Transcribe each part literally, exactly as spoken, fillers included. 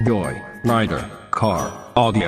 Joy Rider Car Audio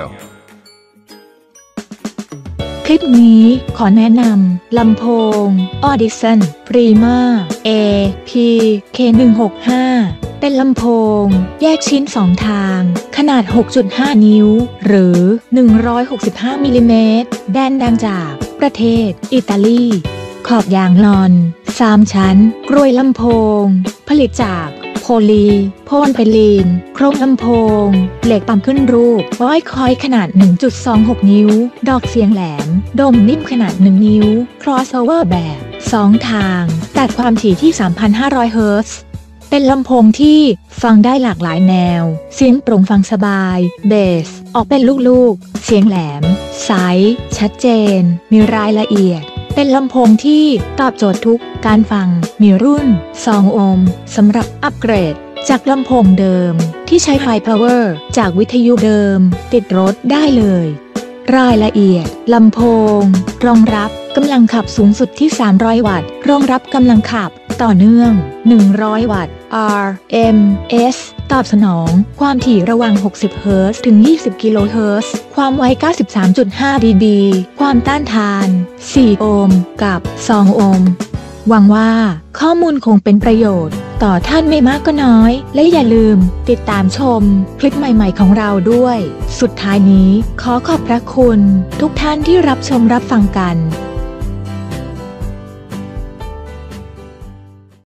คลิปนี้ขอแนะนำลำโพง Audison Prima เอ พี เค หนึ่งหกห้า เป็นลำโพงแยกชิ้นสองทางขนาด หกจุดห้า นิ้วหรือ หนึ่งร้อยหกสิบห้า มิลลิเมตรแบรนด์ดังจากประเทศอิตาลีขอบยางลอนสามชั้นกรวยลำโพงผลิตจากโพลีโพลไพลีนโครงลำโพงเหล็กปั๊มขึ้นรูปร้อยคอยขนาด หนึ่งจุดสองหก นิ้วดอกเสียงแหลมดมนิ่มขนาด หนึ่ง นิ้ว crossover แบบสองทางตัดความถี่ที่ สามพันห้าร้อย เฮิรตซ์เป็นลำโพงที่ฟังได้หลากหลายแนวเสียงโปร่งฟังสบายเบสออกเป็นลูกๆเสียงแหลมใสชัดเจนมีรายละเอียดเป็นลำโพงที่ตอบโจทย์ทุกการฟังมีรุ่นสองโอห์มสำหรับอัปเกรดจากลำโพงเดิมที่ใช้ไฟพาวเวอร์จากวิทยุเดิมติดรถได้เลยรายละเอียดลำโพงรองรับกำลังขับสูงสุดที่สามร้อยวัตต์รองรับกำลังขับต่อเนื่องหนึ่งร้อยวัตต์ อาร์ เอ็ม เอส ตอบสนองความถี่ระหว่างหกสิบเฮิรตซ์ถึงยี่สิบกิโลเฮิรตซ์ความไว เก้าสิบสามจุดห้า ดี บี ความต้านทานสี่โอห์มกับสองโอห์มหวังว่าข้อมูลคงเป็นประโยชน์ต่อท่านไม่มากก็น้อยและอย่าลืมติดตามชมคลิปใหม่ๆของเราด้วยสุดท้ายนี้ขอขอบพระคุณทุกท่านที่รับชมรับฟังกัน